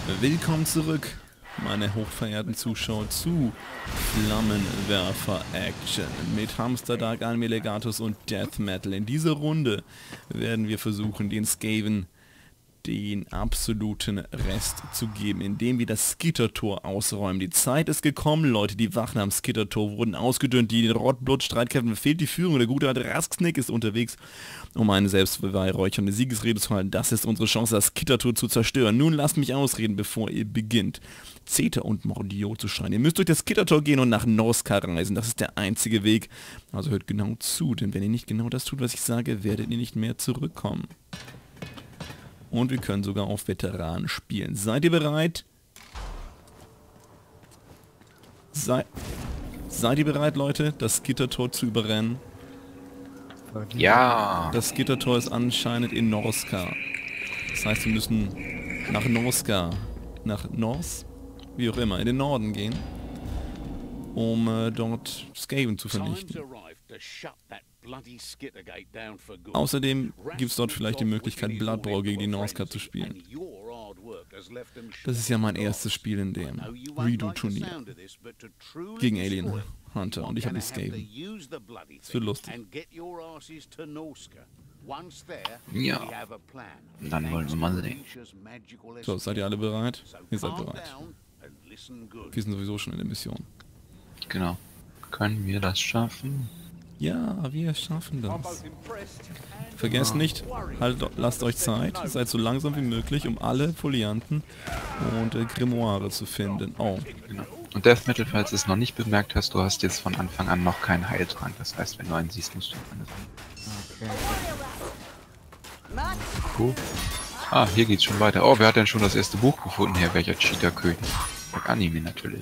Willkommen zurück, meine hochverehrten Zuschauer, zu Flammenwerfer Action mit Hamster, Dark Anime Legatus und Death Metal. In dieser Runde werden wir versuchen, den Skaven den absoluten Rest zu geben, indem wir das Skittertor ausräumen. Die Zeit ist gekommen, Leute, die Wachen am Skittertor wurden ausgedünnt, die Rottblut-Streitkräften fehlt die Führung, der gute alte Rasksnick ist unterwegs, um eine selbstbeweihräuchernde Siegesrede zu halten. Das ist unsere Chance, das Skittertor zu zerstören. Nun lasst mich ausreden, bevor ihr beginnt, Zeta und Mordio zu schreien. Ihr müsst durch das Skittertor gehen und nach Norsca reisen. Das ist der einzige Weg. Also hört genau zu, denn wenn ihr nicht genau das tut, was ich sage, werdet ihr nicht mehr zurückkommen. Und wir können sogar auf Veteranen spielen. Seid ihr bereit? Seid ihr bereit, Leute, das Gittertor zu überrennen? Ja. Das Gittertor ist anscheinend in Norsca. Das heißt, wir müssen nach Norsca, nach Nors, wie auch immer, in den Norden gehen, um dort Skaven zu vernichten. Außerdem gibt es dort vielleicht die Möglichkeit, Blood Brawl gegen die Norsca zu spielen. Das ist ja mein erstes Spiel in dem Redo-Turnier gegen Alien Hunter und ich habe die Skaven. Das wird lustig. Ja. Dann wollen wir mal sehen. So, seid ihr alle bereit? Ihr seid bereit. Wir sind sowieso schon in der Mission. Genau. Können wir das schaffen? Ja, wir schaffen das. Vergesst nicht, lasst euch Zeit, seid so langsam wie möglich, um alle Folianten und Grimoire zu finden. Oh. Genau. Und Death Metal, falls du es noch nicht bemerkt hast, du hast jetzt von Anfang an noch keinen Heiltrank. Das heißt, wenn du einen siehst, musst du einen. Okay. Cool. Ah, hier geht's schon weiter. Oh, wer hat denn schon das erste Buch gefunden? Hier, welcher Cheater-König? Dark Anime natürlich.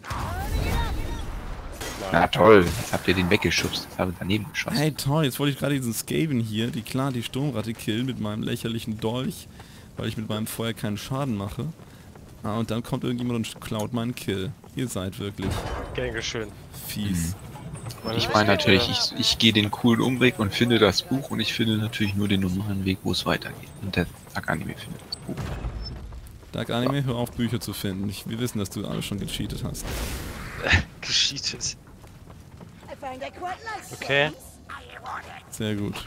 Na toll, jetzt habt ihr den weggeschubst, jetzt habe ich daneben geschossen. Hey toll, jetzt wollte ich gerade diesen Skaven hier, die Sturmratte killen mit meinem lächerlichen Dolch, weil ich mit meinem Feuer keinen Schaden mache. Ah, und dann kommt irgendjemand und klaut meinen Kill. Ihr seid wirklich Gern schön. Fies. Ich meine natürlich, ich gehe den coolen Umweg und finde das Buch und ich finde natürlich nur den normalen Weg, wo es weitergeht. Und der Dark Anime findet das Buch. Dark Anime, hör auf Bücher zu finden. Wir wissen, dass du alle schon gecheatet hast. Gescheatet. Okay. Sehr gut.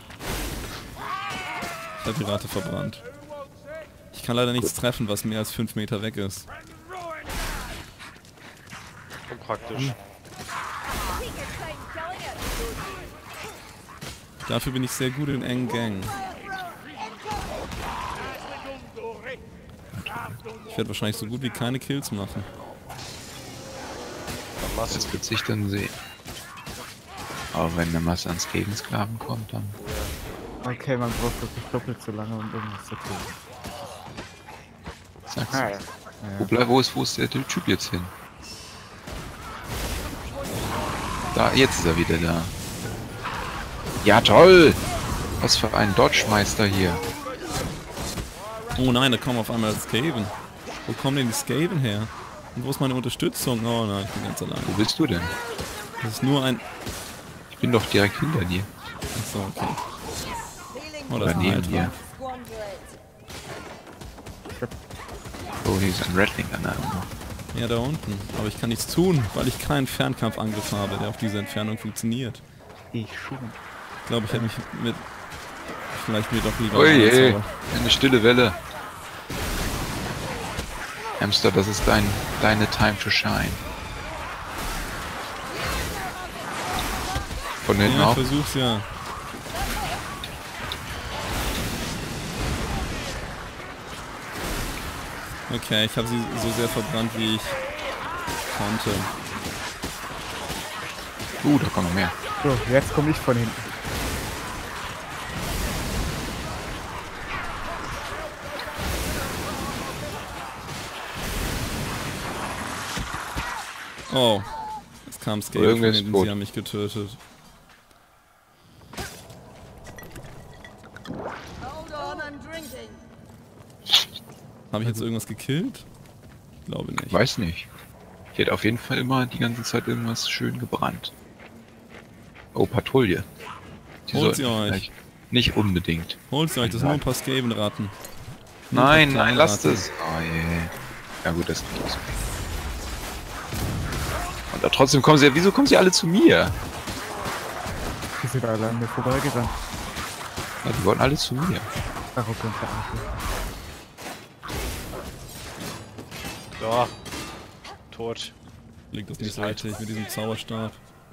Ich habe die Ratte verbrannt. Ich kann leider nichts treffen, was mehr als 5 Meter weg ist. Unpraktisch. Dafür bin ich sehr gut in engen Gängen. Ich werde wahrscheinlich so gut wie keine Kills machen. Das wird sich dann sehen. Aber wenn eine Masse an Skavensklaven kommt, dann... Okay, man braucht wirklich doppelt so lange, um irgendwas zu tun. Sag's. Ah, ja. Wo ist der Typ jetzt hin? Da, jetzt ist er wieder da. Ja toll! Was für ein Dodge-Meister hier. Oh nein, da kommen auf einmal Skaven. Wo kommen denn die Skaven her? Und wo ist meine Unterstützung? Oh nein, ich bin ganz allein. Wo bist du denn? Das ist nur ein... Ich bin doch direkt hinter dir. Achso, okay. Oh, Oder das ist ein neben Heiltrank. dir. Oh, hier ist ein Rattling an der Arme. Ja, da unten. Aber ich kann nichts tun, weil ich keinen Fernkampfangriff habe, der auf dieser Entfernung funktioniert. Ich schon. Ich glaube, ich hätte mich mit... Vielleicht mir doch lieber... Oh je, Zauber. eine stille Welle. Hamster, das ist deine Time to shine. Von hinten Ja, ich auf. versuch's ja. Okay, ich habe sie so sehr verbrannt, wie ich konnte. Da kommen noch mehr. So, jetzt komme ich von hinten. Oh, es kam Skaven Irgendwer von ist hinten, tot. sie haben mich getötet. Habe ich jetzt irgendwas gekillt? Ich glaube nicht. Weiß nicht. Ich hätte auf jeden Fall immer die ganze Zeit irgendwas schön gebrannt. Oh, Patrouille. Die Holt sollten sie euch. vielleicht nicht unbedingt. Holt sie euch, das sind nur ein paar Skaven-Ratten. Nein, Nur nein, lasst Kleinraten. es. Oh je. Ja gut, das geht so. Und da trotzdem kommen sie, wieso kommen sie alle zu mir? Die sind alle an mir vorbeigerannt. Ja, die wollten alle zu mir. Ach, okay, verarscht. Ja. Tot. Liegt das nicht Ist so halt- richtig mit diesem Zauberstab.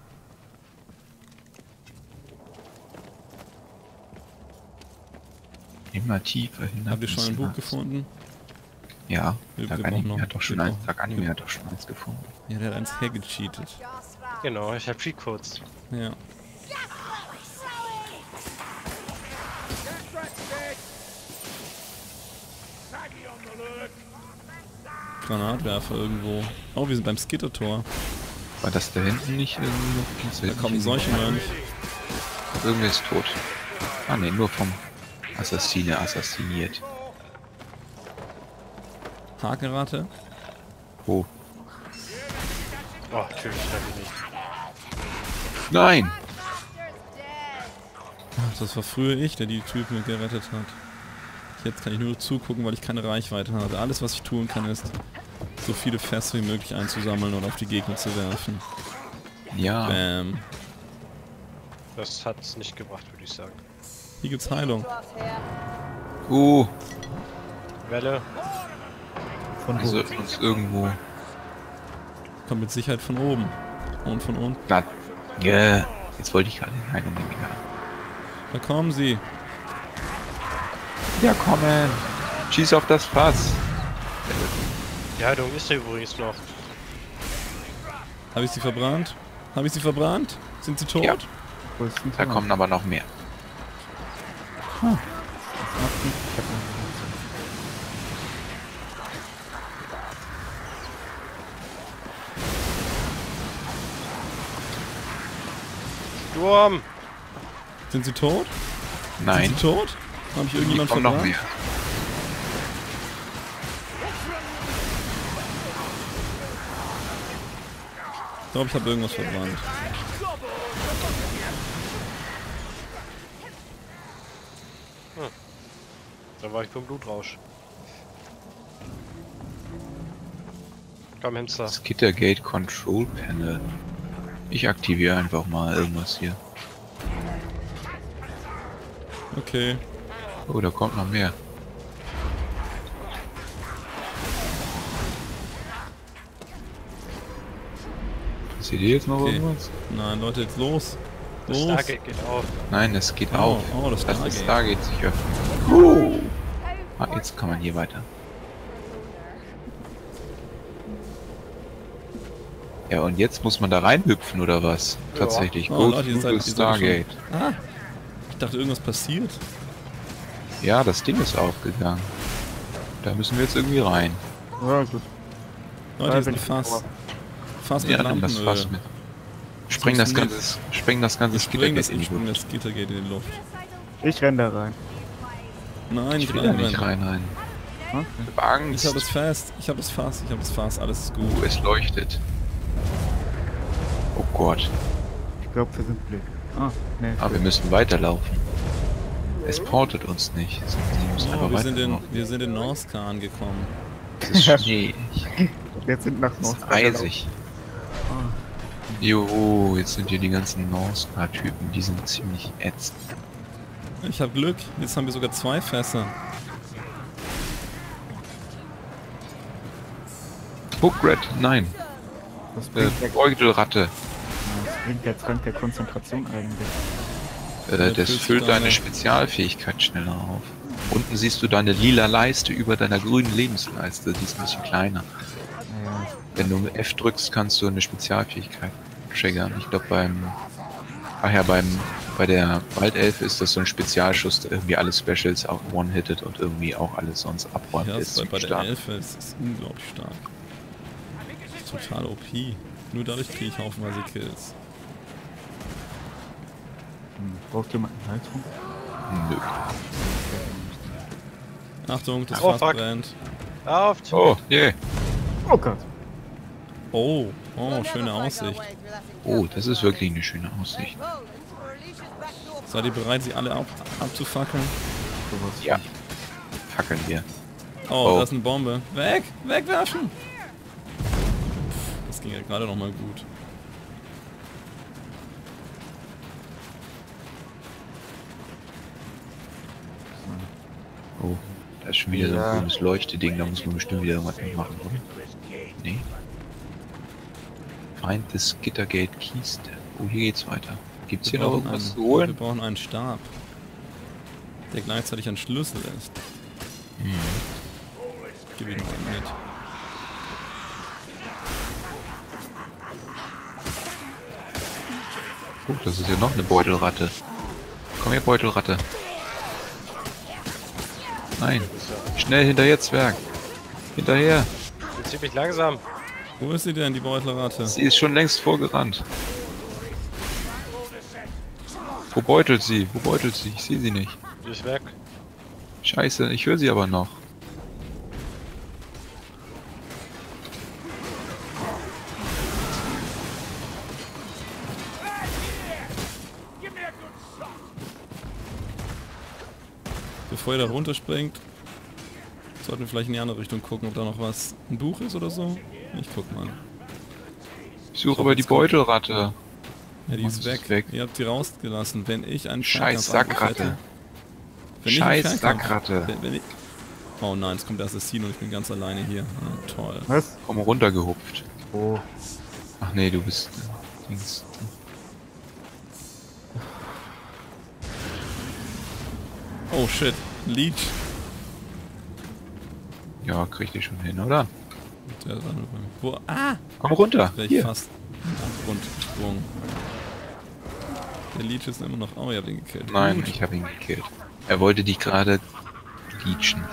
Immer tiefer hin. Habt ihr schon ein Buch gefunden? Ja, Wir Tag brauchen Anime noch- hat doch schon wir eins. brauchen- Tag Anime hat doch schon eins gefunden. Ja, der hat eins hergecheatet. Genau, ich hab Cheatcodes. Ja. Granatwerfer irgendwo. Oh, wir sind beim Skittertor. War das da hinten nicht irgendwie noch? Das Da hinten kommen nicht solche irgendwie- Mönch. Irgendwer ist tot. Ah ne, nur vom Assassine assassiniert. Hakenrate. Wo? Oh, natürlich, hab ich nicht. Nein! Ach, das war früher ich, der die Typen gerettet hat. Jetzt kann ich nur zugucken, weil ich keine Reichweite habe. Alles, was ich tun kann, ist, so viele Fässer wie möglich einzusammeln und auf die Gegner zu werfen. Ja. Bam. Das hat's nicht gebracht, würde ich sagen. Hier gibt's Heilung. Welle. Von Also wo? uns irgendwo. Kommt mit Sicherheit von oben. Und von unten. Na, yeah. Jetzt wollte ich gerade in Heilung nehmen. Da kommen sie. Ja, kommen! Schieß auf das Fass! Die Heilung ist ja übrigens noch. Habe ich sie verbrannt? Habe ich sie verbrannt? Sind sie tot? Ja. Wo ist denn Da Thomas? kommen aber noch mehr. Das macht nichts. Ich hab noch Sturm! Sind sie tot? Nein, Sind sie tot? Habe ich hier irgendjemand kommen noch verbrannt? mehr. Ich glaube, ich habe irgendwas verbrannt. Da war ich beim Blutrausch. Komm, Hamster. Skittergate Control Panel. Ich aktiviere einfach mal irgendwas hier. Okay. Oh, da kommt noch mehr. Seht ihr jetzt noch Okay. irgendwas? Nein, Leute, jetzt los. Das Los. Stargate geht auf. Nein, es geht Oh, auf. oh, das Das Stargate. Stargate sich öffnet. Ah, jetzt kann man hier weiter. Ja, und jetzt muss man da reinhüpfen, oder was? Ja. Tatsächlich. Oh, Go Leute, ihr through seid- the ihr seid Stargate. Ah, ich dachte, irgendwas passiert. Ja, das Ding ist aufgegangen. Da müssen wir jetzt irgendwie rein. Ja, gut. Leute, hier ist ein Fass. Fass mit Ja, nimm das Lampenöl. Fass mit. Spreng das ganze Ich spring das, Skittergate in die spring Luft. das Gittergate in die Luft. Ich renn da rein. Nein, Ich nicht will da nicht reinrennen. rein. Okay. Ich hab Angst. Ich habe es fest. Ich habe das Fass. Ich habe das Fass. Alles ist gut. Es leuchtet. Oh Gott. Ich glaube, wir sind blind. Ah, ne. Aber wir müssen weiterlaufen. Es portet uns nicht. Wir müssen Oh, einfach wir sind weiterlaufen. in Norska angekommen. Es ist Schnee. Wir sind nach Es ist Nordrhein eisig. Jo, jetzt sind hier die ganzen Norska-Typen. Die sind ziemlich ätzend. Ich habe Glück. Jetzt haben wir sogar 2 Fässer. Hookrat, nein. Was bringt der, Beutelratte. was bringt der Trank der Konzentration eigentlich? Das füllst füllt du deine deine- Spezialfähigkeit schneller auf. Unten siehst du deine lila Leiste über deiner grünen Lebensleiste. Die ist ein bisschen kleiner. Naja, Wenn du F drückst, kannst du eine Spezialfähigkeit triggern. Ich glaube bei der Waldelfe ist das so ein Spezialschuss, der irgendwie alle Specials auch one-hittet und irgendwie auch alles sonst abräumt. Ja, ist bei der stark. Elfe ist es unglaublich stark. Das ist total OP. Nur dadurch kriege ich haufenweise Kills. braucht jemand eine Heizung? Nö. Achtung, das Oh, Fass fuck. brennt. Auf! Oh, yeah. Oh Gott. Oh, schöne Aussicht. Oh, das ist wirklich eine schöne Aussicht. Seid ihr bereit, sie alle abzufackeln? Sowas. Ja. Fackeln wir. Oh, da ist eine Bombe. Weg! Wegwerfen! Das ging ja gerade noch mal gut. Oh, da ist schon wieder so ein grünes Leuchteding, da muss man bestimmt wieder irgendwas machen, oder? Nee. Find the Skittergate Kiste. Oh, hier geht's weiter. Gibt's hier noch irgendwas zu Wir holen? brauchen einen Stab, der gleichzeitig ein Schlüssel ist. Gib ihn mal mit. Oh, das ist ja noch eine Beutelratte. Komm her, Beutelratte. Nein. Schnell hinterher, Zwerg. Hinterher. Bin ziemlich langsam. Wo ist sie denn, die Beutelratte? Sie ist schon längst vorgerannt. Wo beutelt sie? Wo beutelt sie? Ich sehe sie nicht. Die ist weg. Scheiße, ich höre sie aber noch. Bevor ihr da runterspringt, sollten wir vielleicht in die andere Richtung gucken, ob da noch was, ein Buch ist oder so. Ich guck mal. Ich suche aber die Beutelratte. Ja, die Mann, ist ist weg. weg. Ihr habt sie rausgelassen. Wenn ich einen Scheiß Fernkampf Sackratte. hätte- Wenn ich einen Scheiß Fernkampf- Sackratte. wenn ich... Oh nein, es kommt der Assassino und ich bin ganz alleine hier. Ah, toll. Was? Komm runtergehupft. Oh. Ach nee, du bist... Dings. Oh shit, Leech. Ja, krieg ich schon hin, oder? Der ist wo? Ah! Komm runter. Wäre ich Hier. fast in den Abgrund gesprungen. Der Leech ist immer noch... Oh, ihr habt ihn gekillt. Nein, Gut. ich habe ihn gekillt. Er wollte dich gerade leechen.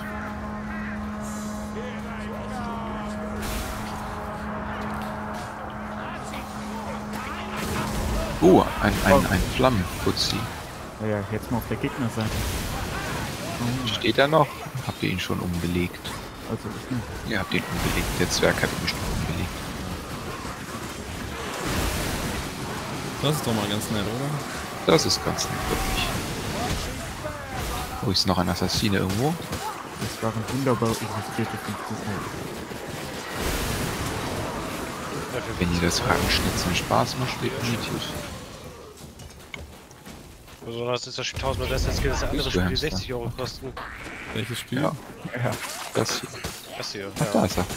Oh, ein Flammenputzi. Ja, jetzt mal auf der Gegnerseite. Steht er noch? Habt ihr ihn schon umgelegt? Also ich nicht. Ihr habt ihn umgelegt. Der Zwerg hat ihn bestimmt umgelegt. Das ist doch mal ganz nett, oder? Das ist ganz nett, wirklich. Oh, ist noch ein Assassine irgendwo? Das waren wunderbar illustrierte 15 Euro. Wenn ihr das Hakenschnitzen Spaß macht, definitiv. Besonders ist das Spiel 1000 besser, als das andere Spiel, die 60 Euro kosten. Welches Spiel? Ja, Ja. das hier. Das hier, Ach, da ja. ist er.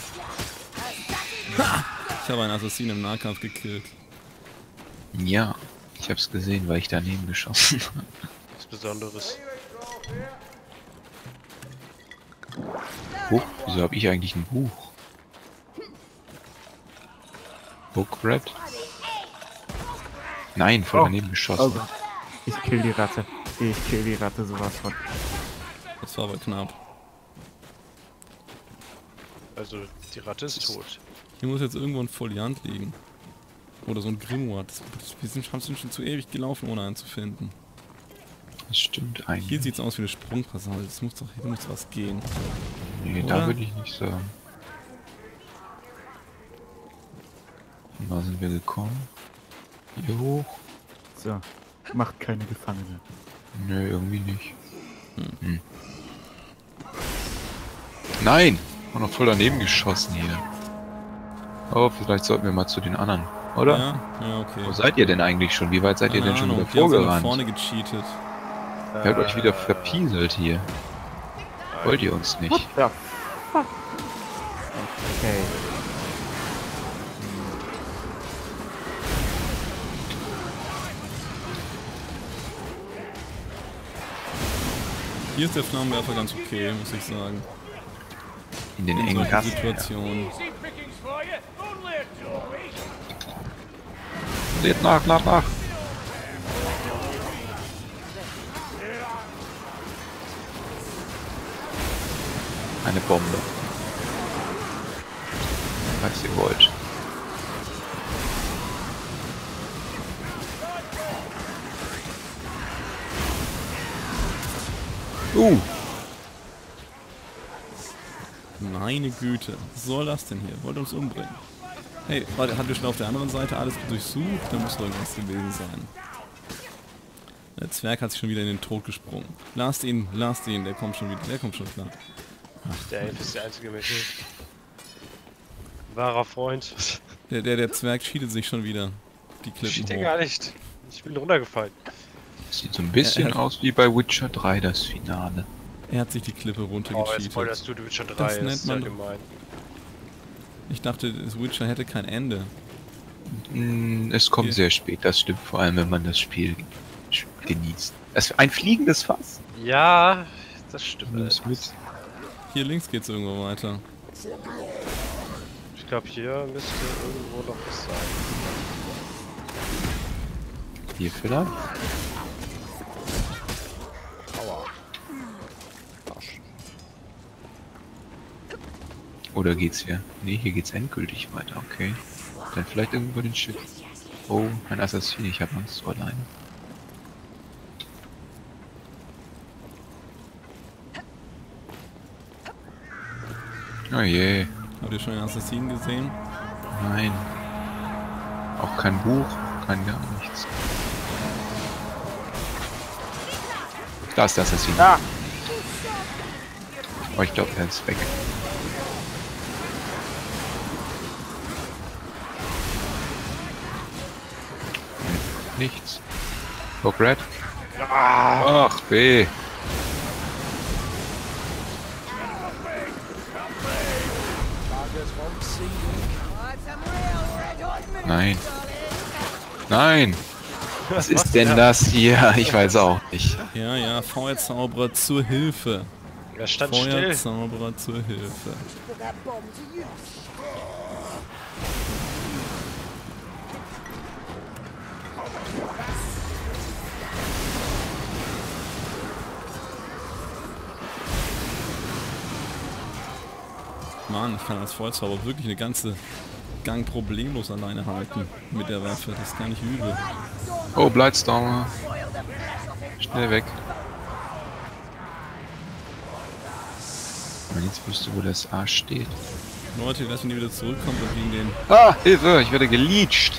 Ich habe einen Assassinen im Nahkampf gekillt. Ja, ich hab's gesehen, weil ich daneben geschossen habe. Was Besonderes. Buch? Wieso habe ich eigentlich ein Buch? Book Red? Nein, voll Oh. daneben geschossen. Also, ich kill die Ratte. Ich kill die Ratte sowas von. Das war aber knapp. Also, die Ratte ist tot. Hier muss jetzt irgendwo ein Foliant liegen. Oder so ein Grimoire. Wir sind schon zu ewig gelaufen, ohne einen zu finden. Das stimmt Hier eigentlich. sieht es aus wie eine Sprungpassage. Das muss doch, hier muss was gehen. Nee, oder? da würde ich nicht sagen. Und da sind wir gekommen. Hier hoch? So. Macht keine Gefangene. Nö, irgendwie nicht. Hm. Nein! War noch voll daneben geschossen hier. Oh, vielleicht sollten wir mal zu den anderen. Oder? Ja, ja, okay. Wo seid ihr denn eigentlich schon? Wie weit seid ihr Keine denn schon Ahnung, wieder die haben sich nach vorgerannt? vorne gecheatet. Ihr habt euch wieder verpieselt hier. Wollt ihr uns nicht? Ja. Fuck. Okay. Hier ist der Flammenwerfer ganz okay, muss ich sagen. In den In engen solchen Gassen. Situationen. Seht nach! Eine Bombe. Was ihr wollt. Meine Güte, was soll das denn hier? Wollt ihr uns umbringen? Hey, warte, habt ihr schon auf der anderen Seite alles durchsucht? Da muss doch irgendwas gewesen sein. Der Zwerg hat sich schon wieder in den Tod gesprungen. Lasst ihn, der kommt schon wieder, der kommt schon klar. Der Elf ist der einzige Mensch. Wahrer Freund. Der Zwerg cheatet sich schon wieder. Die Klippen Steht ja hoch. gar nicht. Ich bin runtergefallen. Sieht so ein bisschen Er- aus wie bei Witcher 3, das Finale. Er hat sich die Klippe Oh, jetzt runtergecheatet. spoilerst du Witcher 3. Das nennt ist man ja doch- gemein. Ich dachte, das Witcher hätte kein Ende. Es kommt Hier. sehr spät, das stimmt, vor allem wenn man das Spiel genießt. Das ist ein fliegendes Fass. Ja, das stimmt. Nimm es mit. Hier links geht's irgendwo weiter. Ich glaube, hier müsste irgendwo noch was sein. Hier vielleicht? Aua. Arsch. Oder geht's hier? Nee, hier geht's endgültig weiter, okay. Dann vielleicht irgendwo den Schiff. Oh, ein Assassin, ich habe Angst so alleine. Oh je, Habt ihr schon den Assassinen gesehen? nein. Auch kein Buch, kein gar nichts. Da ist der Assassin. Ah! Oh, ich glaube, er ist weg. Nichts. Bob Red? Ach, B. Nein. Nein! Was ist denn das hier? Ich weiß auch nicht. Ja, ja, Feuerzauberer zur Hilfe. Er stand still. Feuerzauberer zur Hilfe. Mann, ich kann als Feuerzauberer wirklich eine ganze Gang problemlos alleine halten mit der Waffe. Das ist gar nicht übel. Oh, Blightstormer. Schnell weg. Und jetzt wüsste, wo das A steht. Leute, lassen die wieder zurückkommen und gegen den... Ah, Hilfe, ich werde geleecht.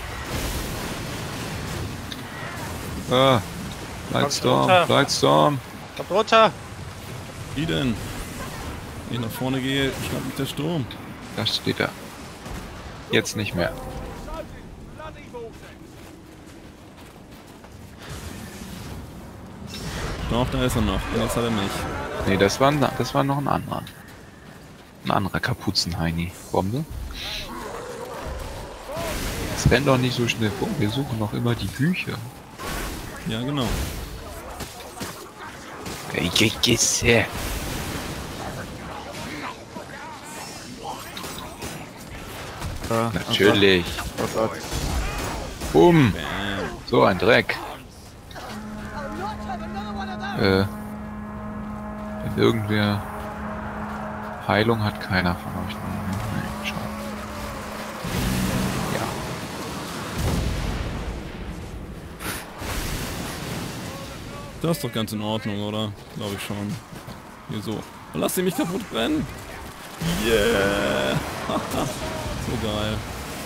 Ah, Blightstorm, runter. Blightstorm. Kommt runter! Wie denn? Wenn ich nach vorne gehe, schlägt mich der Sturm. Da steht er. Jetzt nicht mehr. Doch, da ist er noch. Und jetzt hat er mich. Nee, das war noch ein anderer. Ein anderer Kapuzenheini. Bombe. Es rennt doch nicht so schnell vor. Wir suchen noch immer die Bücher. Ja, genau. Da, Natürlich. Was hat? Bumm. Bam. So ein Dreck. Wenn irgendwer Heilung hat, keiner von euch. Nein, schade. Ja. Das ist doch ganz in Ordnung, oder? Glaube ich schon. Hier so. Oh, lass sie mich kaputt brennen! Yeah! So geil.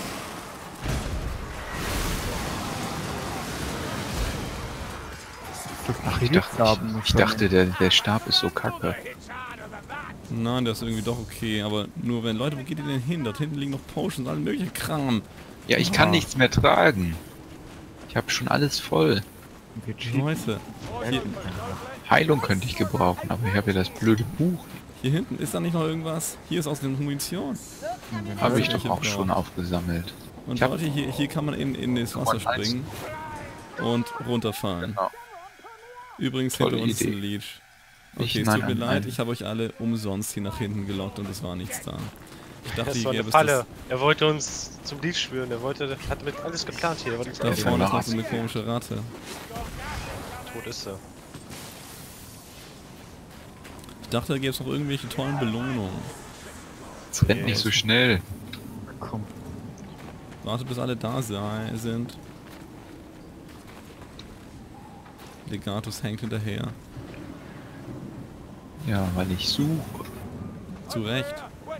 Ach, ich dachte der Stab ist so kacke. Nein, der ist irgendwie doch okay, aber nur wenn... Leute, wo geht ihr denn hin? Dort hinten liegen noch Potions, alle mögliche Kram. Ja, ich kann nichts mehr tragen. Ich habe schon alles voll. Leute, hier, Heilung könnte ich gebrauchen, aber ich habe ja das blöde Buch. hier hinten ist da nicht noch irgendwas? Hier ist aus dem Munition. Habe ich doch welche auch brauchen. schon aufgesammelt. Und Ich hab- Leute, hier kann man in das Wasser Nummer eins. springen und runterfahren. Genau. Übrigens Tolle hinter uns Idee. ein Leech. Ich Okay, es nein, tut mir nein, leid, nein. ich habe euch alle umsonst hier nach hinten gelockt und es war nichts da. Ich dachte, Das hier war eine gäbe es Falle. das... Er wollte uns zum Lied schwören. Er hat mit alles geplant hier. Er wollte uns Da Ja, vorne ist noch was? so eine komische Ratte. tot ist er. Ich dachte, da gäbe es noch irgendwelche tollen Belohnungen. Es rennt nicht so schnell. Komm. Warte, bis alle da sind. Legatus hängt hinterher. Ja, weil ich suche. Zu Recht.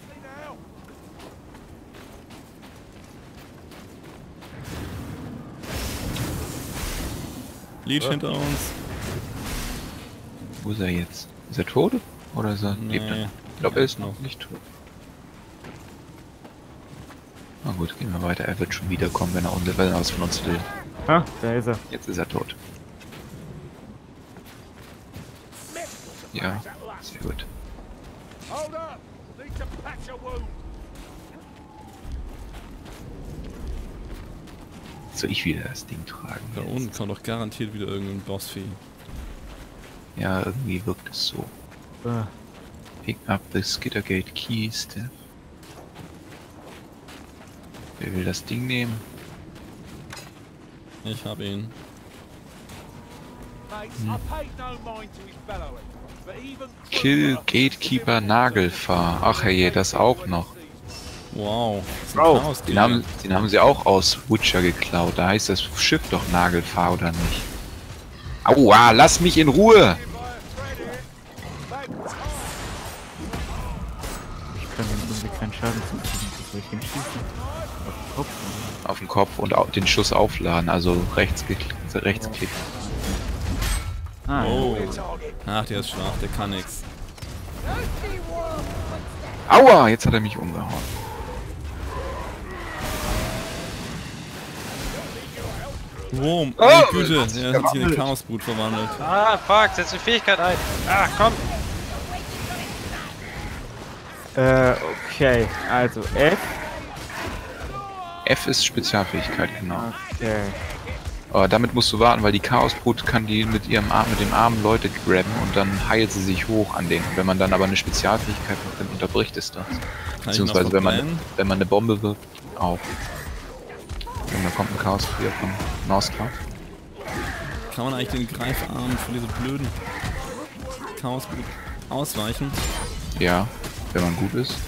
Leech hinter uns. Wo ist er jetzt? Ist er tot? Oder ist er, lebt Nee, er? Ich glaube, er ist noch nicht tot. Na gut, gehen wir weiter. Er wird schon wiederkommen, wenn er was von uns will. Ah, da ist er. Jetzt ist er tot. Ja, sehr gut. Soll ich wieder das Ding tragen? Da unten kommt doch garantiert wieder irgendein Bossvieh. Ja, irgendwie wirkt es so. Ah, Pick up the Skittergate Key, Steph. Wer will das Ding nehmen? Ich hab ihn. Kill Gatekeeper Nagelfahr. Ach herrje, das auch noch. Wow. Das ist ein Oh, Chaoskrieger. den haben sie auch aus Witcher geklaut. Da heißt das Schiff doch Nagelfahr, oder nicht? Aua, lass mich in Ruhe! ich kann ihm irgendwie keinen Schaden zufügen. Was soll ich ihm schießen? Auf den Kopf? Auf den Kopf und den Schuss aufladen, also rechtsklick. Ah, Oh. ja. Ach, der ist schwach, der kann nix. Aua, jetzt hat er mich umgehauen. Wurm, Oh, meine Güte, das ist er hat sich in eine gewandelt. Chaosbrut verwandelt. Ah, fuck, setz die Fähigkeit ein. Ah, komm. Okay. Also F. F ist Spezialfähigkeit, genau. Okay. Aber damit musst du warten, weil die Chaosbrut kann die mit dem Arm Leute grabben und dann heilt sie sich hoch an denen. Und wenn man dann aber eine Spezialfähigkeit hat, dann unterbricht es das. Kann ich noch Beziehungsweise wenn verbrennen? man eine Bombe wirft, auch. Und da kommt ein Chaoskrieger von Northcraft. Kann man eigentlich den Greifarm von diese blöden Chaosbrut ausweichen? Ja, wenn man gut ist.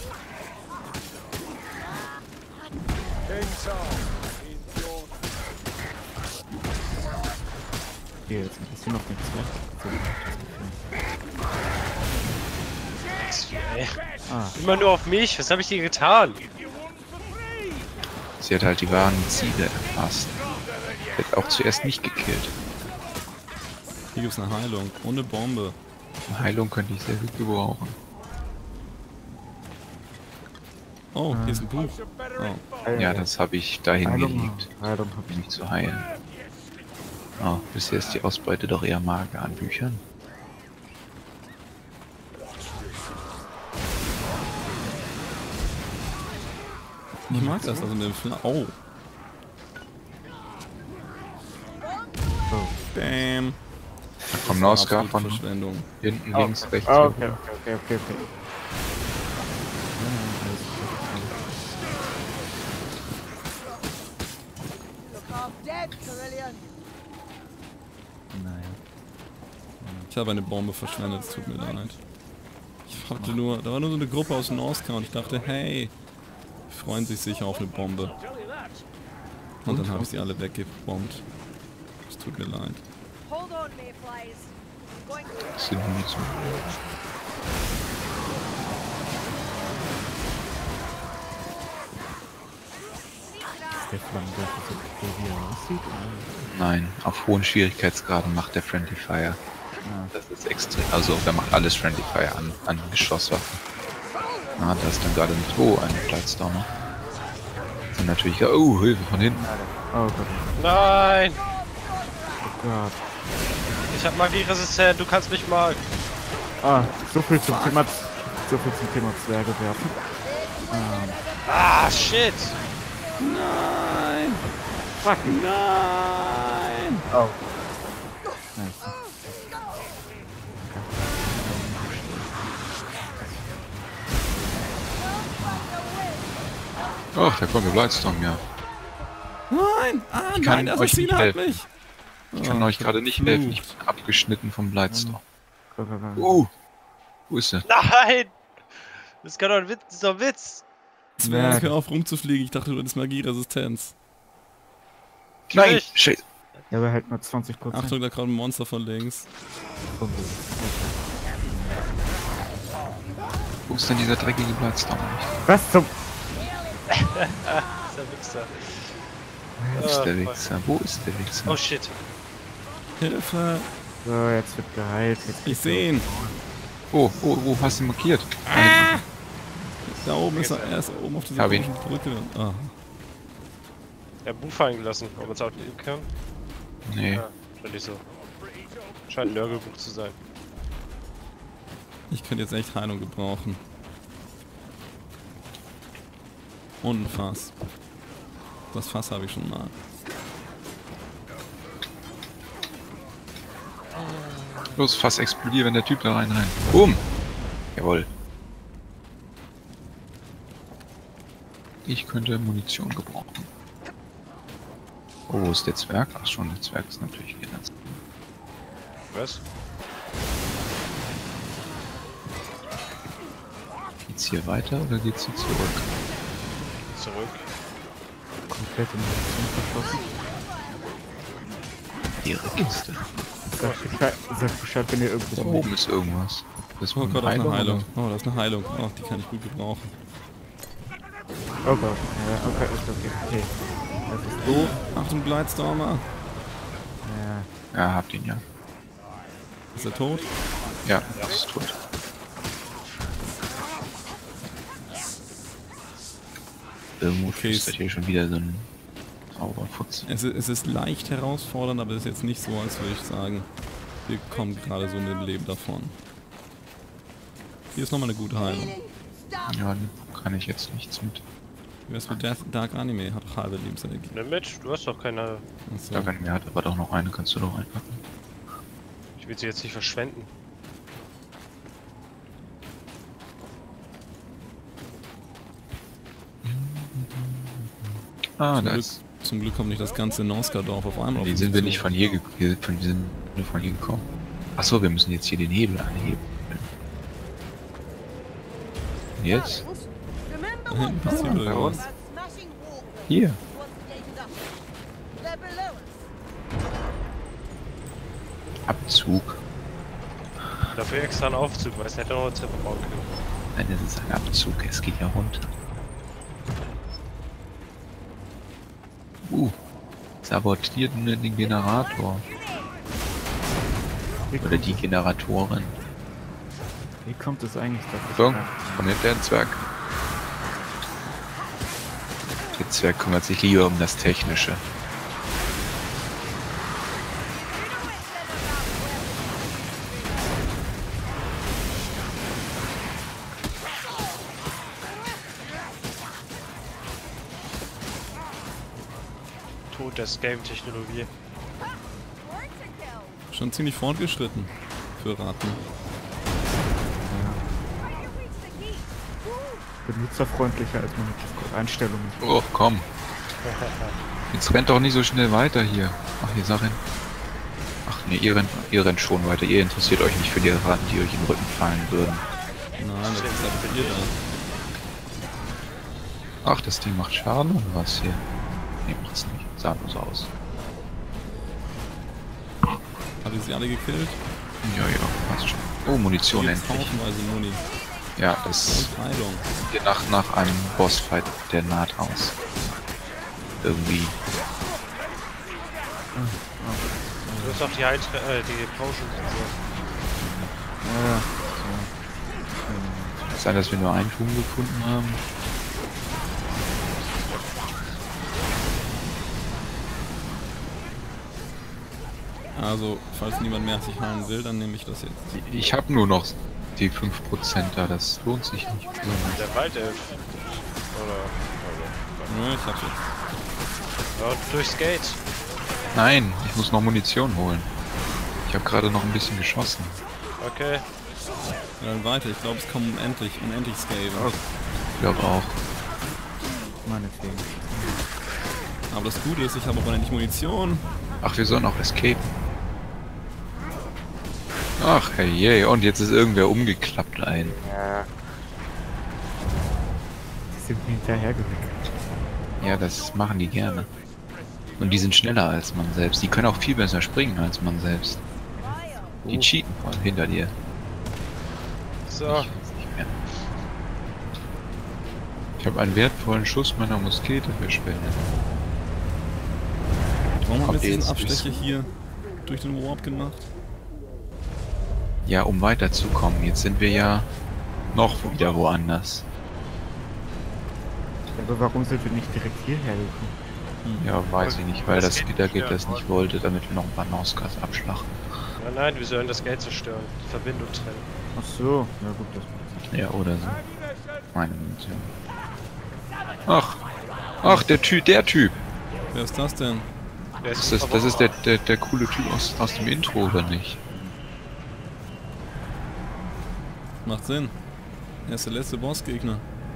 Hier, jetzt ein bisschen noch nichts Ey, Ah, immer nur auf mich. Was habe ich dir getan? Sie hat halt die wahren Ziele erfasst. Wird auch zuerst nicht gekillt. Hier gibt's eine Heilung. Ohne Bombe. Eine Heilung könnte ich sehr gut gebrauchen. Oh, hier ist ein Buch. Oh. Ja, das habe ich dahin Heilung gelegt, hab ich. mich zu heilen. Oh, bisher ist die Ausbeute doch eher mager an Büchern. Ich mag das, also eine Oh. So. Bam. Da kommt Norska Absolute von Verschwendung. hinten, links, rechts. Ah, okay, okay. Naja. Ich habe eine Bombe verschwendet, es tut mir leid. Ich hatte nur, da war nur so eine Gruppe aus Norska und ich dachte, hey, die freuen sich sicher auf eine Bombe. Und dann habe ich sie alle weggebombt. Es tut mir leid. Hold on, Mayflies. I'm going to Das sind Munition. Der Flammenwerfer so cool, wie er aussieht? Nein, auf hohen Schwierigkeitsgraden macht der Friendly Fire. Das ist extrem. Also, der macht alles Friendly Fire an Geschosswaffen. Ah, da ist dann gerade nicht. Oh, ein Blightstormer. Dann natürlich. Oh, Hilfe von hinten. Oh Gott, Nein! oh Gott. Ich hab magieresistent, du kannst mich mal. Ah, so viel zum Thema Zwerge werfen. Ah, shit! Nein! Fuck. Nein! Oh. Nice. Ach, da kommt der Blightstorm, ja. Nein! Ah, Ich kann nein, der euch nicht Assassine hat helfen. mich! Ich kann euch gerade nicht helfen. Ich bin abgeschnitten vom Blightstorm. Wo ist er? Nein! Das kann doch ein Witz, das ist doch ein Witz! Zwerg, hör auf rumzufliegen, ich dachte, du hättest Magieresistenz. Nein! Nicht. Scheiße! Ja, aber halt nur 20%. Achtung, da kommt ein Monster von links. Wo ist denn dieser dreckige Blightstorm? Was zum... Das ist der Wichser. Wo ist der Wichser? Wo ist der Wichser? Oh shit. Hilfe! So, jetzt wird geheilt. Jetzt Ich sehe ihn! Oh, hast du ihn markiert? Da hinten. Da oben ist er erst oben auf dieser Hab ihn. komischen Brücke. Ah. Er hat Buch fallen gelassen, ob man es auch nehmen kann. Nee. Ja, scheint nicht so. Scheint ein Nörgelbuch zu sein. Ich könnte jetzt echt Heilung gebrauchen. Und ein Fass. Das Fass habe ich schon mal. Los, fast explodiert, wenn der Typ da rein. Boom! Jawohl. Ich könnte Munition gebrauchen. Oh, wo ist der Zwerg? Ach schon, der Zwerg ist natürlich hier ganz. Was? Geht's hier weiter oder geht's hier zurück? Zurück. Komplett in die verschlossen. Ihre Kiste. Sag Bescheid, wenn ihr Da irgendwo oben ist irgendwas. Das ist Oh Gott, das ist eine Heilung. oder? Oh, das ist eine Heilung. Oh, die kann ich gut gebrauchen. Oh Gott. Ja, okay, ist okay. Okay. Das ist doof. Achtung, Blightstormer. Ja. Ja, habt ihn ja. Ist er tot? Ja, ist tot. Irgendwo Okay, flüstert hier schon wieder so ein Zauberfutz. Es ist leicht herausfordernd, aber es ist jetzt nicht so, als würde ich sagen, wir kommen gerade so mit dem Leben davon. Hier ist nochmal eine gute Heilung. Ja, kann ich jetzt nichts mit. Wie wär's mit Dark Anime? Hat doch halbe Lebensenergie. Nimm mit, du hast doch keine. Achso. Da kann mir hat aber doch noch eine, kannst du doch einpacken. Ich will sie jetzt nicht verschwenden. Ah, Zum da Glück, ist. zum Glück kommt nicht das ganze Noska-Dorf auf einmal auf Die uns sind wir zu. nicht von hier gekommen. Achso, wir müssen jetzt hier den Hebel anheben. Und jetzt? Remember Da hinten what passiert Thor irgendwas. about smashing walls Hier. was gated up. They're below us. Abzug. Dafür extra einen Aufzug, weil es hätte noch eine Treppe bauen können. Nein, das ist ein Abzug, es geht ja runter. Sabotiert den Generator. Oder die Generatoren. Wie kommt es eigentlich, dass So, kommt jetzt der Zwerg. Der Zwerg kümmert sich lieber um das Technische. Tod des Game-Technologie. Work to kill. Schon ziemlich fortgeschritten für Ratten. Try to reach the key. benutzerfreundlicher als meine Discord-Einstellungen. Oh, komm. Jetzt rennt doch nicht so schnell weiter hier. Ach, hier Sachen. Ach nee, ihr rennt schon weiter. Ihr interessiert euch nicht für die Ratten, die euch in den Rücken fallen würden. Nein, das ist halt ihr da. Ach, das Ding macht Schaden oder was hier? Nee, macht's nicht. Sah nur so aus. Habt ihr sie alle gekillt? Ja, passt schon. Oh, Munition Jetzt endlich. haufenweise Muni. Ja, das Und Heilung. hier nach einem Bossfight, der naht aus. Irgendwie. Du hast auch die die Potions und so. Ja, Kann sein, dass wir nur einen Turm gefunden haben. Also, falls niemand mehr sich heilen will, dann nehme ich das jetzt. Ich habe nur noch die 5% da, das lohnt sich nicht. Der Waldelf. Oder. Ja, ich hab's jetzt. Ja, durchs Gate. Nein, ich muss noch Munition holen. Ich habe gerade noch ein bisschen geschossen. Okay. Ja, dann weiter. Ich glaube, es kommen unendlich Skaven. Ich glaube auch. meinetwegen. Aber das Gute ist, ich habe auch unendlich Munition. Ach, wir sollen auch escapen. Ach, herrje, und jetzt ist irgendwer umgeklappt ein. Ja. Die sind mir hinterhergewickelt. Ja, das machen die gerne. Und die sind schneller als man selbst. Die können auch viel besser springen als man selbst. Die cheaten voll hinter dir. So. Ich weiß nicht mehr. Ich habe einen wertvollen Schuss meiner Muskete verschwendet. Warum haben wir Habt ihr jetzt diesen jetzt Abstecher hier durch den Warp gemacht? Ja, um weiterzukommen. Jetzt sind wir ja noch wieder woanders. Aber warum sind wir nicht direkt hierher gekommen? Ja, weiß ich nicht, weil das Gittergate das nicht wollte, damit wir noch ein paar Nausgas abschlachten. Nein, wir sollen das Geld zerstören. Die Verbindung trennen. Ach so, na gut, das macht Sinn. Ja, oder so. Meine Munition. Ach, der Typ. Wer ist das denn? Der Das ist der coole Typ aus dem Intro, oder nicht? Macht Sinn. Er ist der letzte Bossgegner.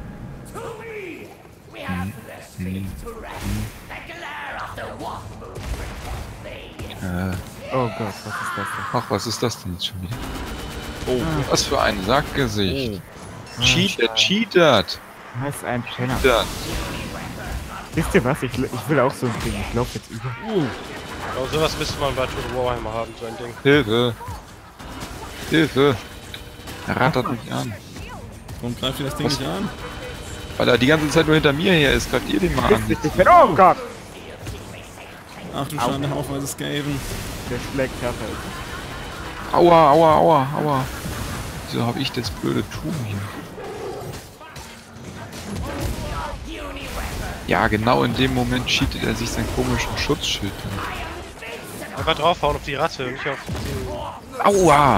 Oh Gott, was ist das denn? Ach, was ist das denn jetzt schon wieder? Oh, was für ein Sackgesicht. Cheatert. Das ist ein Penner. Cheatert. Wisst ihr was? Ich will auch so ein Ding. Ich laufe jetzt über. Oh, sowas müsste man bei Total Warhammer haben, so ein Ding. Hilfe. Hilfe. Er rattert mich an. Warum greift ihr das Ding nicht an? Weil er die ganze Zeit nur hinter mir her ist. Greift ihr den mal an. Oh Gott! Ach du Schande, haufenweise Skaven. Der schlägt härter als Aua. Wieso habe ich das blöde Tum hier? Ja, genau in dem Moment cheatet er sich seinen komischen Schutzschild. Einfach draufhauen auf die Ratte, nicht auf die... Aua!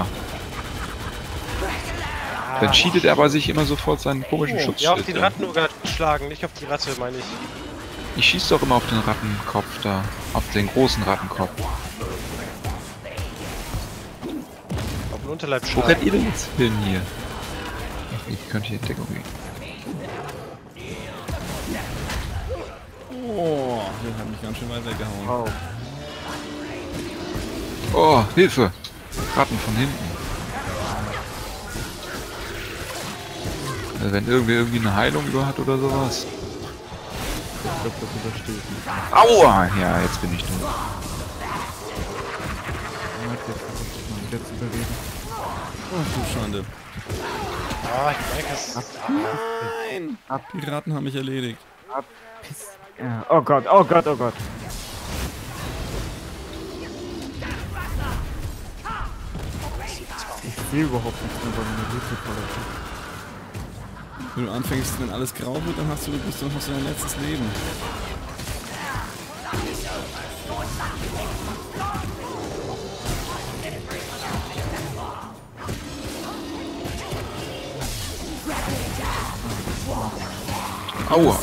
Dann cheatet er aber sich immer sofort seinen komischen Ja, Schutzschild. auf den Rattenurgat schlagen, nicht auf die Ratte, meine ich. Ich schieß doch immer auf den Rattenkopf da. Auf den großen Rattenkopf. Auf den Unterleib Wo schlagen. rennt ihr denn jetzt hin hier? Ach, ich könnte hier in Deckung gehen. Oh, der hat mich ganz schön weit weggehauen. Oh. Oh, Hilfe! Ratten von hinten. Also wenn irgendwie eine Heilung über hat oder sowas. Ich glaube, das übersteht. Aua! Ja, jetzt bin ich tot. Jetzt versuche ich mal wieder zu bewegen. Ach du Schande. Ah, ich merke es. Nein! Die Ratten haben mich erledigt. Piss. Ja. Oh Gott, oh Gott, oh Gott. Ich sehe überhaupt nichts mehr, weil meine Hilfe voll ist. Wenn du anfängst, wenn alles grau wird, dann hast du dein letztes Leben. Aua!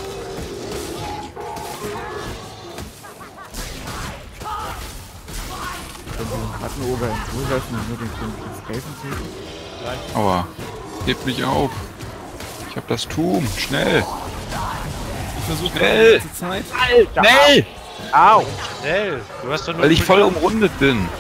Wenn wir den Rattenober in Ruhe lassen und nur den komischen Skaven töten. Aua! Hebt mich auf! Ich hab das Tum! Schnell! Ich versuche Schnell! die ganze Zeit. Alter! Schnell! Au! Schnell! Du hast doch nur... Weil ich voll umrundet bin.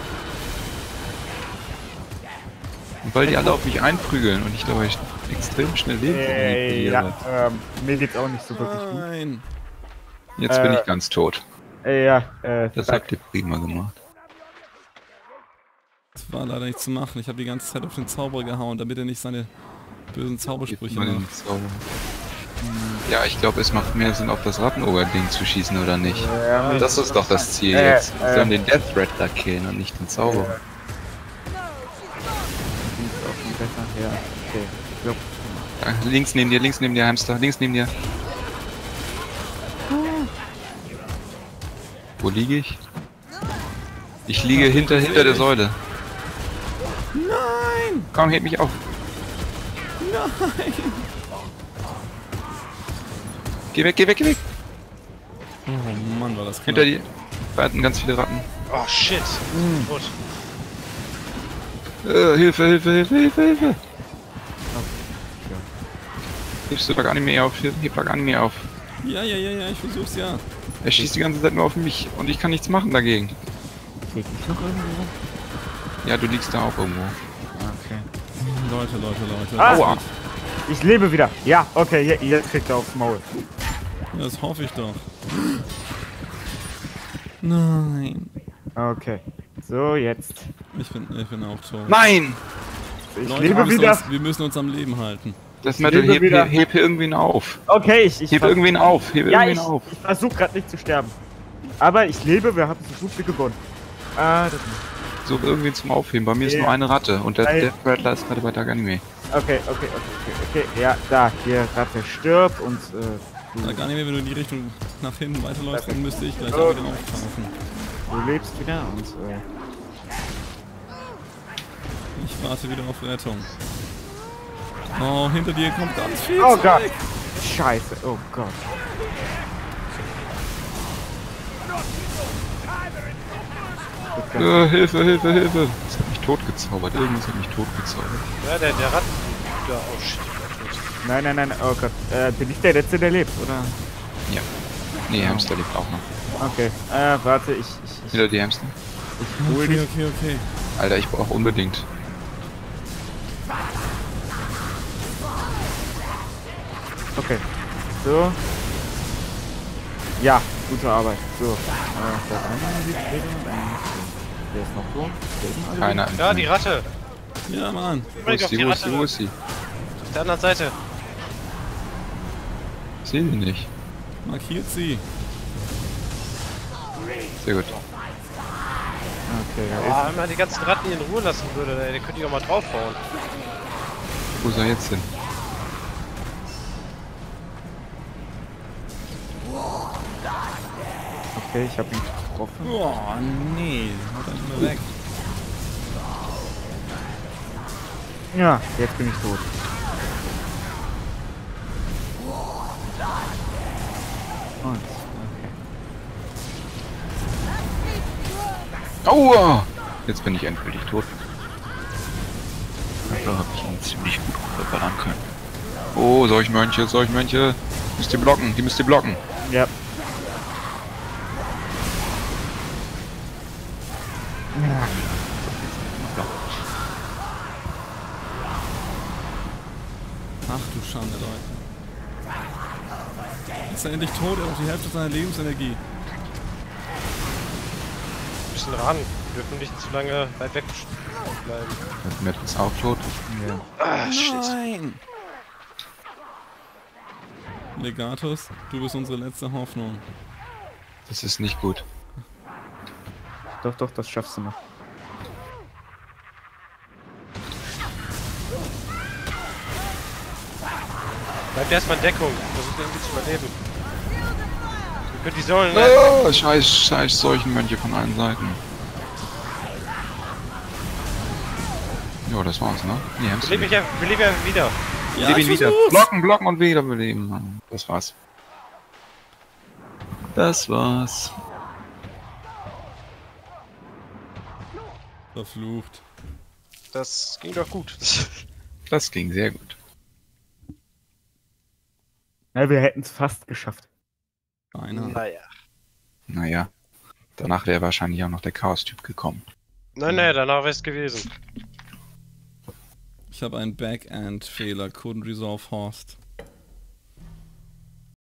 Und weil die alle auf mich einprügeln und ich dabei extrem schnell Leben Ja, mir geht's auch nicht so wirklich gut. Nein! Jetzt bin ich ganz tot. Ja, Das habt ihr prima gemacht. Das war leider nicht zu machen. Ich habe die ganze Zeit auf den Zauberer gehauen, damit er nicht seine bösen Gib Zaubersprüche mal den macht. Zauber. Ja, ich glaube, es macht mehr Sinn, auf das Rattenober-Ding zu schießen, oder nicht? ja, Das ist doch das Ziel jetzt. Wir sollen den Death Rattler killen und nicht den Zauberer. sieht auch viel besser. Ja, okay. Ich glaub, Ja, links neben dir, Hamster, links neben dir. Wo liege ich? Ich liege hinter der Säule. Nein! Komm, heb mich auf. Nein! Geh weg. Oh Mann, war das knapp. Hinter dir warten ganz viele Ratten. Oh, shit. Gut. Hilfe. Hebst du Anime auf? Heb Anime auf. Ja, ich versuch's ja. Er schießt die ganze Zeit nur auf mich und ich kann nichts machen dagegen. sehe ich noch irgendwo? Ja, du liegst da auch irgendwo. Okay. Leute. Ah! Aua! Ich lebe wieder. Ja, okay, jetzt kriegt er aufs Maul. Ja, das hoffe ich doch. Nein. Okay. So, jetzt. Ich bin auch tot. Nein! Ich Leute, lebe wieder. wir müssen uns am Leben halten. Das Metal, lebe wieder. heb irgendwen auf. Okay, ich Heb irgendwen auf. ja, ich versuche gerade nicht zu sterben. Aber ich lebe, wir haben so gut wie gewonnen. Das Such irgendwen zum Aufheben. Bei mir ist Ja. nur eine Ratte und der Nein. Death Rattler ist gerade bei Dark Anime. okay. Ja, da, hier Ratte stirbt und Da gar nicht mehr, wenn du in die Richtung nach hinten weiterläufst, dann müsste ich gleich Oh. auch wieder auftauchen. Du lebst wieder und Ich warte wieder auf Rettung. Oh, hinter dir kommt ganz viel oh Zeug. Gott. Scheiße, oh Gott. Hilfe, Hilfe, Hilfe! Das hat mich totgezaubert. Irgendwas hat mich totgezaubert. Ja, der Ratten. Da, oh shit, der tot. Nein, nein, nein, oh Gott. Bin ich der Letzte, der lebt, oder? Ja. Nee, Hamster lebt auch noch. Okay, warte, ich Wieder die Hamster. hol Okay, dich. okay. Alter, ich brauche unbedingt. Okay. So. Ja, gute Arbeit. So. Der eine sieht und der ist noch so. Der ist noch Keiner. Ja, die Ratte. Ja, Mann. Wo Unbedingt ist auf sie, die wo ist sie, Ratte. wo ist sie? Auf der anderen Seite. Ich sehe sie nicht. Markiert sie. Sehr gut. Okay, da Oh, wenn man die ganzen Ratten in Ruhe lassen würde, ey, den könnte ich auch mal draufhauen. Wo ist er jetzt hin? ist. Okay, ich habe ihn getroffen. Oh, nee. Haut dann immer weg. Ja, jetzt bin ich tot. Und, okay. Aua! Jetzt bin ich endgültig tot. Da habe ich ihn ziemlich gut verballern können. Oh, Seuchenmönche, Seuchenmönche. Müsst ihr blocken, die müsst ihr blocken. Ja. Ja. Ach du Schande, Leute. Ist er endlich tot? Er hat die Hälfte seiner Lebensenergie. Ein bisschen ran. Wir dürfen nicht zu lange weit weg bleiben. Das Matt ist auch tot. Ja. Ah, shit. Nein! Legatus, du bist unsere letzte Hoffnung. Das ist nicht gut. Doch, doch, das schaffst du noch. Bleibt erstmal in Deckung. Versucht irgendwie zu überleben. Wir können die Säulen. Oh, scheiß Seuchenmönche von allen Seiten. Jo, das war's, ne? Nee, Hamster. Belebe ich einfach wieder. Ja, Lebe ich ihn wieder. versuch's. Blocken, blocken und wiederbeleben. Mann. Das war's. Das war's. Verflucht. Das ging doch gut. Das ging sehr gut. Ja, wir hätten es fast geschafft. Keiner. Naja. Naja. Danach wäre wahrscheinlich auch noch der Chaos-Typ gekommen. Nein, danach wäre es gewesen. Ich habe einen Backend-Fehler. Couldn't resolve Horst.